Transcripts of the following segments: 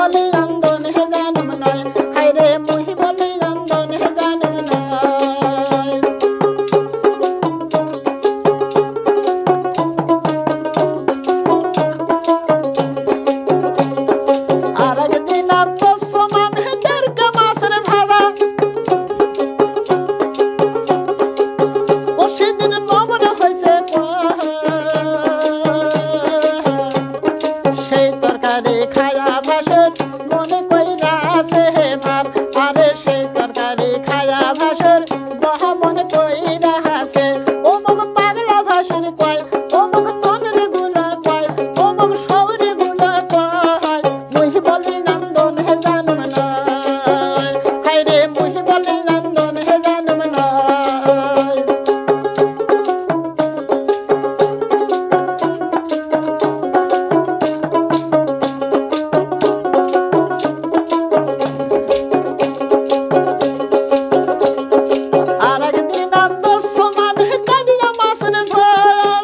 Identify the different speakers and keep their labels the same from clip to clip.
Speaker 1: বলি নন্দন হে জানুম নয়, হায় রে মুহি বলি নন্দন হে জানুম নয়। আর একদিন আত্মসম আমি দেড়কে মাসের ভাড়া, ও সেদিন নমন হয়েছে সেই তরকারি খায়া ভাসের মনে কইরা আছে হে মার, আরে সেই তরকারি খায়া ভাসের বহা মনে কইরা আছে। ও মগ পাগলা ভাসের কয়, ও মগ মনের গুলা কয়, ও মগ শহরে গুলা কয়, মুহি বলি নন্দন হে জানুম নয়, হায় রে মুহি বলি নন্দন হে জানুম নয়। আর একদিন আত্মসম আমি কাটিয়া মাসের ঝোল,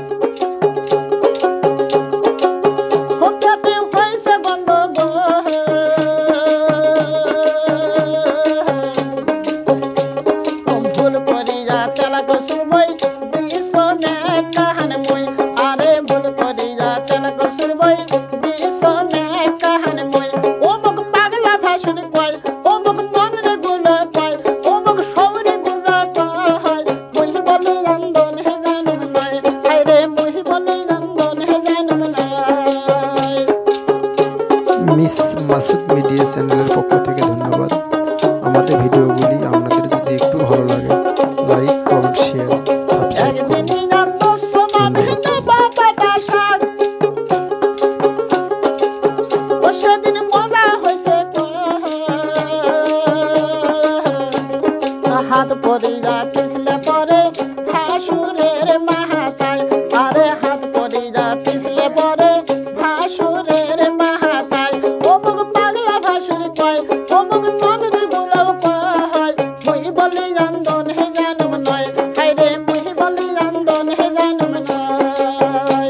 Speaker 1: হঠাৎ হয়েছে গন্ডগোল, ভুল করিয়া তেলাক সুরবই বিষমে কাহান মই, আরে ভুল করিয়া তেলাক সুরবই বিষমে কাহান মই। ও মগ পাগলা ভাসুর কয়, ও মগ মনের গুলা কয়, ও মগ শহরে গুলা কয়, মুহি বলি নন্দন হে জানুম নয়, হায় রে মুহি বলি নন্দন হে জানুম নয়।
Speaker 2: মিস মাসুদ মিডিয়া চ্যানেলের পক্ষ থেকে ধন্যবাদ। আমাদের ভিডিওগুলি আপনাদের যদি একটু ভালো লাগে লাইক কমেন্ট শেয়ার সাবস্ক্রাইব করুন।
Speaker 1: একদিন আত্মসম আমি দেবা বাতাসার, ও সেদিন মজা হয়েছে হাত পরিয়া পিছলে পরে ভাসুরের মাহাতায়, আরে হাত পরিয়া পিছলে পরে ভাসুরের মাহাতায়। ও মগ পাগলা ভাসুর কয়, ও মগ মনের গুলাও কয়, মুহি বলি নন্দন হে জানুম নয়, হায় রে মুহি বলি নন্দন হে জানুম নয়।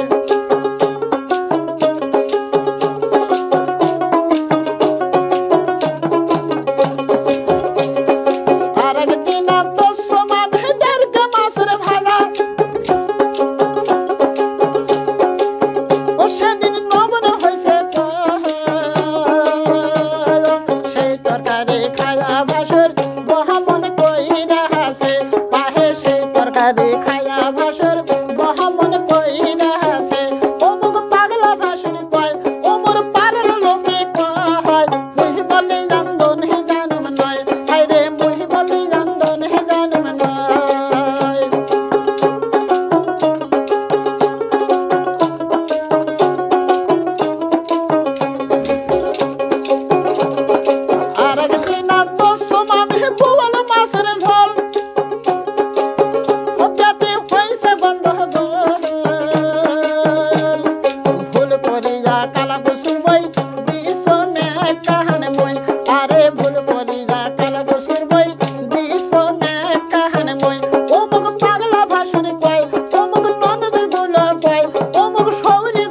Speaker 1: আর একদিন আত্মসম আমি দেড়কে মাসের ভাড়া, ও সেদিন নমন হয়েছে সেই তরকারি খায়া ভাসের বহা মনে কইরা আছে, পাহে সেই তরকারি খায়া ভাসের বহা মনে কইরা আছে। ও মগ পাগলা ভাসুর কয়, ও মোর পারের লোকে কয়, মুহি বলি নন্দন হে জানুম নয়, হায় রে মুহি বলি নন্দন হে জানুম নয়। আর একদিন আত্মসম আমি বোয়াল মাসের ঝোল, হঠাৎ হয়েছে গন্ডগোল, ভুল করিয়া কালা সুরবই বিষমে কাহান মই, আরে ভুল করিয়া কালা সুরবই বিষমে কাহান মই। ও মগ পাগলা ভাসুর কয়, ও মগ মনের গুলা কয়, ও মগ শহরে